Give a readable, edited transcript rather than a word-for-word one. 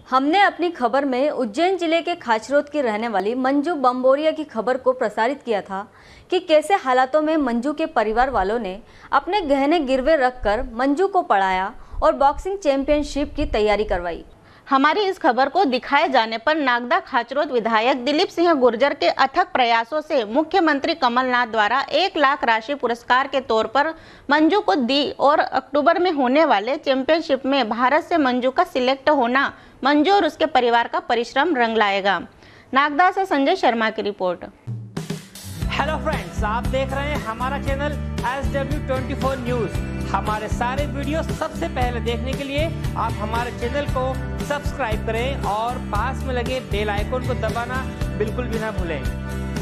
हमने अपनी खबर में उज्जैन जिले के खाचरोद की रहने वाली मंजू बम्बोरिया की खबर को प्रसारित किया था कि कैसे हालातों में मंजू के परिवार वालों ने अपने गहने गिरवे रखकर मंजू को पढ़ाया और बॉक्सिंग चैंपियनशिप की तैयारी करवाई। हमारी इस खबर को दिखाए जाने पर नागदा खाचरोद विधायक दिलीप सिंह गुर्जर के अथक प्रयासों से मुख्यमंत्री कमलनाथ द्वारा 1 लाख राशि पुरस्कार के तौर पर मंजू को दी और अक्टूबर में होने वाले चैंपियनशिप में भारत से मंजू का सिलेक्ट होना मंजू और उसके परिवार का परिश्रम रंग लाएगा। नागदा से संजय शर्मा की रिपोर्ट। हेलो फ्रेंड्स, आप देख रहे हैं हमारा चैनल SW24 न्यूज। हमारे सारे वीडियो सबसे पहले देखने के लिए आप हमारे चैनल को सब्सक्राइब करें और पास में लगे बेल आइकन को दबाना बिल्कुल भी ना भूलें।